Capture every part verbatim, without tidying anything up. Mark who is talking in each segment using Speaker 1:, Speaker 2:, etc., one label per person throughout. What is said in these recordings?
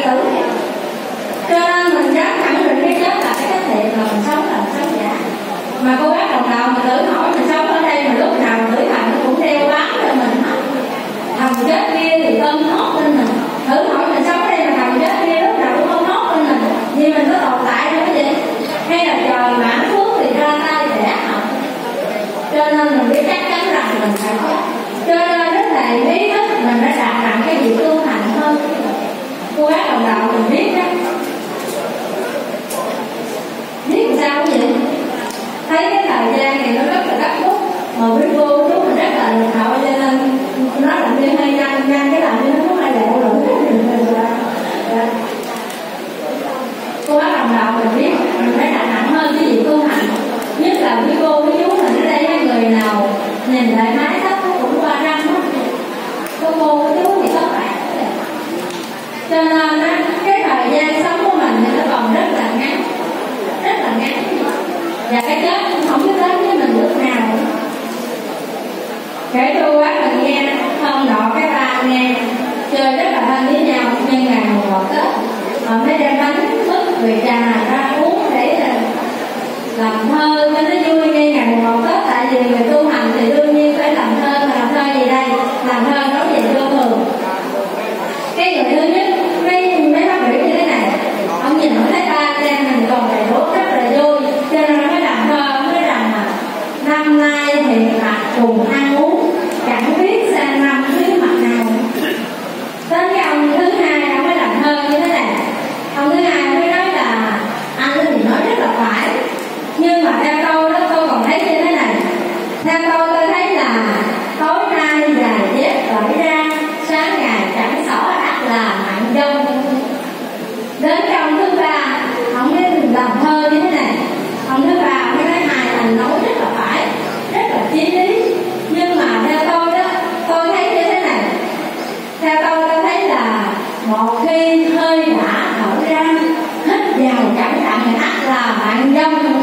Speaker 1: tử. Cho nên mình dám khẳng định cái chết là cái cách thiện, là mình sống là mình sống giả. Mà cô bác đồng đạo mình tự hỏi mình sống ở đây mà lúc nào tử thần nó cũng đeo bám cho mình hết. Thằng chết kia thì ôm nót lên mình. Thử hỏi mình sống ở đây mà thằng chết kia lúc nào cũng ôm nót lên mình, vì mình có tồn tại đâu cái gì? Hay là trời mãn phước thì ra tay đẻ học. Cho nên mình biết chắc chắn rằng mình phải chết. Cho nên rất là ý thức mình đã đạt nặng cái gì tu hành hơn. Cô bác đồng đạo mình biết đó. Biết làm sao vậy? Thấy cái thời gian này nó rất là gấp rút, mà với cô chú mình rất là lực hậu, cho nên nó làm như hơi nhanh nhanh cái làm như nó không ai lẹo rồi. Cô bác đồng đạo mình biết mình phải đạt nặng hơn cái gì tu hành. Nhất là với cô với chú mình ở đây, người nào nhìn lại mái tóc nó cũng qua răng hết. Có cô với chú thì có bạn. Cho nên á, cái thời gian sống của mình thì nó còn rất là ngắn, rất là ngắn. Và cái chết cũng không biết đến với mình lúc nào. Kể tôi quá là nghe không đọ cái ba nghe chơi rất là thân với nhau, nhưng ngày mùng một Tết họ mới đem bánh mứt về trà ra uống để làm thơ cho nó vui ngay ngày mùng một Tết. Tại vì người tu hành thì đương nhiên phải làm thơ, mà làm thơ gì đây? Làm thơ nói về vô thường. Cái người thứ nhất mấy mấy phát biểu như thế này, ông nhìn ông thấy ba trang mình còn đầy đủ rất là vui, cho nên nó mới làm thơ mới rằng là năm nay hiện mặt cùng ăn uống, chẳng biết sang năm dưới mặt nào. Đến cái ông thứ hai ông mới làm thơ như thế này. Ông thứ hai mới nói là anh thì nói rất là phải, nhưng mà theo tôi đó tôi còn thấy như thế này. Theo tôi tôi thấy là tối nay dài dép cởi ra, sáng ngày chẳng xỏ ắt là mặn dông. Đến cái ông thứ ba ông mới làm thơ như thế này. Ông thứ ba ông mới nói hai anh nói rất là phải, rất là chí lý, nhưng mà theo tôi đó tôi thấy như thế này. Theo tôi tôi thấy là một khi hơi đã thở ra, hít vào chẳng đặng thì ắt là mặn dông.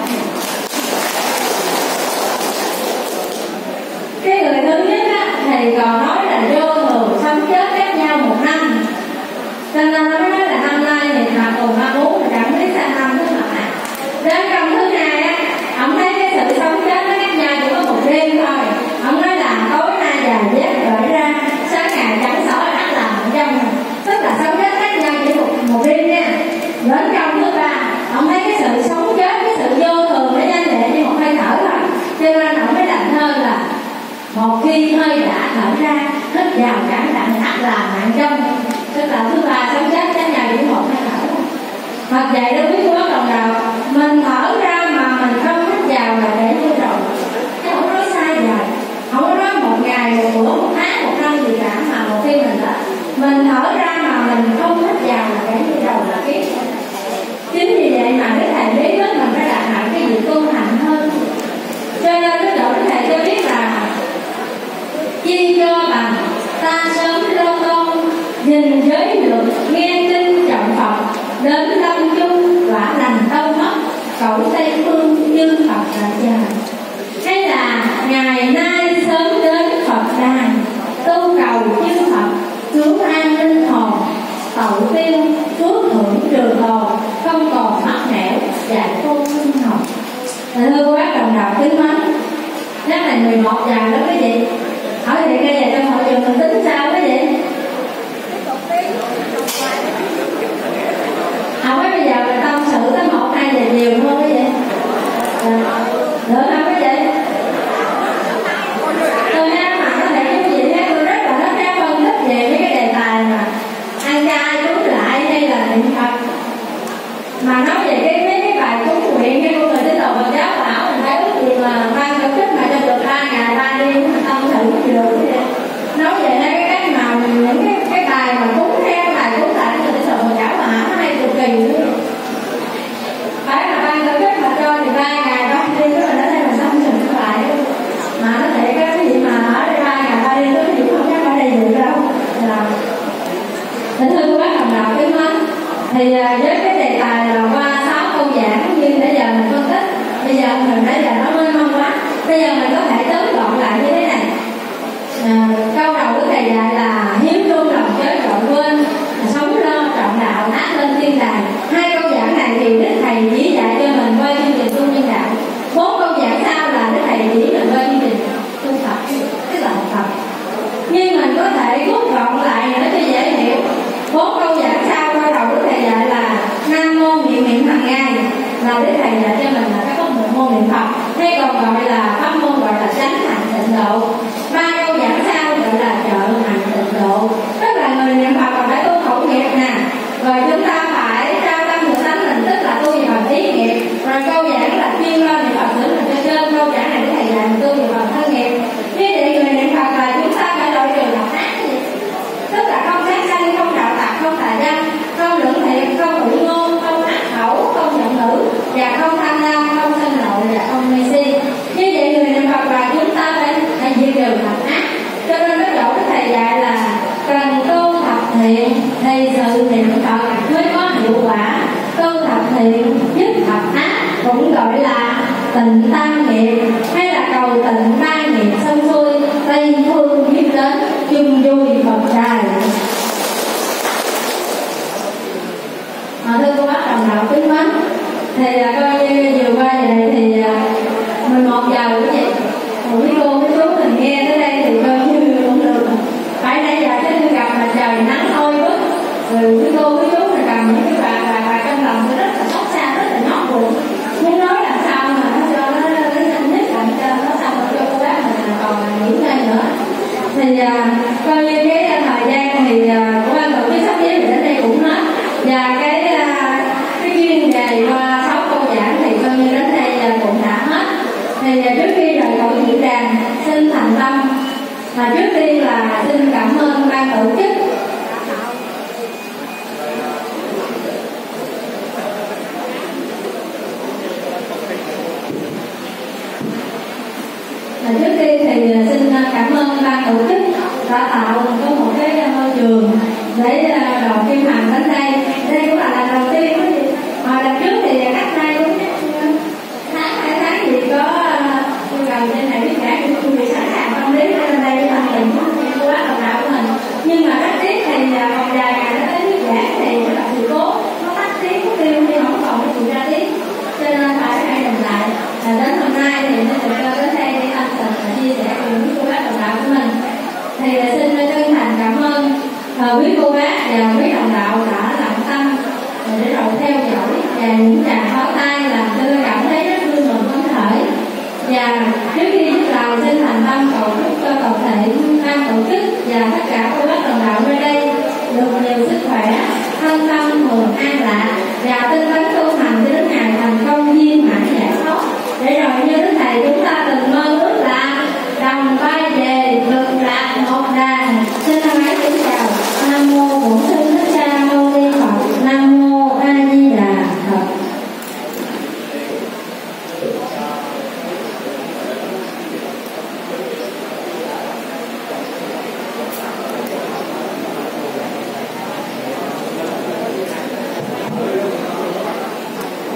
Speaker 1: Cái người thứ nhất á, thì còn nói là vô thường sống chết cách nhau một năm, cho nên nó mới nói là năm nay thì mà cùng ăn uống thì chẳng biết sang năm thứ mặt nào. Đến trong thứ hai á, ông thấy cái sự sống chết nó cách nhau chỉ có một đêm thôi. Ông nói là tối nay già dép gợi ra, sáng ngày chẳng xỏ ắt là mặn dông, tức là sống chết cách nhau chỉ một, một đêm nha. Đến trong thứ ba, ông thấy cái sự sống chết, cái sự vô thường nó nhanh lẹ như một hơi thở thôi, cho nên ông mới làm thơ là một khi hơi đã thở ra, hít vào cảm đặng ắt là mặn dông, tức là thứ ba sống chết cách nhau chỉ một hơi thở. Hoặc vậy đâu biết cô bác đồng đạo, mình thở ra mà mình không hít vào là để như rồi, chứ không nói sai rồi, không có nói một ngày, một bữa, một tháng, một năm gì cả, mà một khi mình thở, mình thở ra mà mình không hít vào là để như rồi là biết. Chính vì vậy mà cái thầy lý rất mình phải đạt nặng cái gì tu hành hơn. Cho nên cái độ cái thầy cho biết là chi cho bằng ta sớm lô tôn, nhìn giới được nghe tin trọng Phật, đến lâm chung quả lành đâu mất, cõi Tây phương như Phật là trời. Hay là ngày nay sớm đến Phật đàn, tu cầu chư Phật cứu an linh hồn, tậu tiêu phước hưởng trường hồn, không còn mắc nẻo và tu sinh học. Thưa cô bác đồng đạo kính mến, nhắc này mười một giờ đó quý vị. Hỏi thì bây giờ trong hội trường mình tính sao quý vị? Không biết bây giờ mình tâm sự tới một hai giờ nhiều hơn quý vị. Được không quý vị? Tôi ha, mà có thể quý vị ha, tôi rất là thích cái phân tích về mấy cái đề tài mà ăn chay cúng lại hay là niệm Phật, mà nói về cái mấy cái bài cúng nguyện hay của người tín đồ Phật giáo bảo mình phải ước gì mà ban tổ chức mà cho được ba ngày ba đêm mình tâm thử được vậy. Nói về hai cái cách mà những cái cái bài mà cúng theo bài cúng lại người tín đồ Phật giáo mà nó hay cực kỳ nữa. Phải là ban tổ chức mà cho thì ba ngày ba đêm đó mình ở đây mình tâm thử lại mà nó thiệt cái gì mà ở đây ba ngày ba đêm đó thì không chắc ở đây được đâu. Là thưa cô bác đồng đạo kính mến, thì với cái đề tài là qua sáu câu giảng như nãy giờ mình phân tích, bây giờ mình nãy giờ nó hơi mong quá, bây giờ mình có thể tóm gọn lại như thế này. À, câu đầu của thầy dạy là hiếu trung lòng chớ trọn quên, sống lo trọn có thể rút gọn lại để cho dễ hiểu. Bốn câu giảng sau qua đầu Đức Thầy dạy là Nam mô niệm niệm hàng ngày, là Đức Thầy dạy cho mình là cái pháp một môn niệm Phật, hay còn gọi là pháp môn gọi là chánh hạnh tịnh độ. Ba câu giảng sau gọi là trợ hạnh tịnh độ, tức là người niệm Phật còn phải tu khẩu nghiệp nè, rồi chúng ta phải trao tâm người tánh mình, tức là tu về phần ý nghiệp. Rồi câu giảng là chuyên lo niệm Phật xử mình cho trên, câu giảng này Đức Thầy dạy tu về phần thân nghiệp. Như vậy người niệm Phật là chúng ta phải loại trừ độc ác, tức là không sát sanh, không đạo tặc, không tà dâm, không lưỡng thiệt, không ủ ngôn, không ác khẩu, không giận ngữ, và không tham lam, không sân nộ và không mê si. Như vậy người niệm Phật là chúng ta phải phải diệt trừ độc ác. Cho nên cái độ Đức Thầy dạy là cần tu thập thiện thì sự niệm Phật mới có hiệu quả. Tu thập thiện dứt thập ác cũng gọi là tịnh tam nghiệp, hay là cầu tịnh ba nghiệp xong xuôi, tây phương biết đến chung vui Phật đài. À, thưa cô bác đồng đạo kính mến, thì à, coi như vừa qua vậy thì à, mình một giờ cái gì quý cô quý chú mình nghe tới đây thì coi như cũng được. Phải nãy giờ chứ tôi gặp mà trời nắng oi bức, rồi quý cô quý chú mình cầm những cái bà bà bà trong lòng tôi rất là xót xa, rất là nhót buồn, muốn nói làm sao mà nó cho nó nó nhanh nhất làm cho nó sao mà cho cô bác mình còn nghỉ ngơi nữa. Thì à, coi như cái thời gian thì à, của ban tổ chức sắp xếp đến đây cũng hết, và cái à, cái chuyên đề qua sáu câu giảng thì coi như đến đây à, cũng đã hết. Thì à, trước khi rời khỏi diễn đàn xin thành tâm, mà trước tiên là xin cảm ơn ban tổ chức. Và trước tiên thì xin cảm ơn ban tổ chức đã tạo có một cái môi trường để đoàn Kim Hằng đến đây. Đây cũng là lần đầu tiên đó chị. Hồi lần trước thì cách đây cũng tháng hai tháng thì có yêu cầu trên này biết cả cũng chuẩn bị sẵn sàng tâm lý lên đây để thành tình cô bác đồng đạo của mình. Nhưng mà rất tiếc thì còn vài ngày nó tới thuyết giảng thì nó gặp sự cố, nó tắt tiếng có tiêu nhưng không còn cái gì ra tiếng, cho nên phải hay đừng lại. Và đến hôm nay thì nó được đến đây để anh tình và chia sẻ cùng với cô bác đồng đạo của mình. Thì xin chân thành cảm ơn uh, quý cô bác và quý đồng đạo đã lặng tâm để rồi theo dõi, và những tràng pháo tay làm cho tôi cảm thấy rất vui mừng phấn khởi. Và trước khi dứt lời xin thành tâm cầu chúc cho toàn thể ban tổ chức và tất cả cô bác đồng đạo nơi đây được nhiều sức khỏe, thân tâm thường an lạc và tinh tấn tu hành cho đến ngày thành công viên mãn giải thoát, để rồi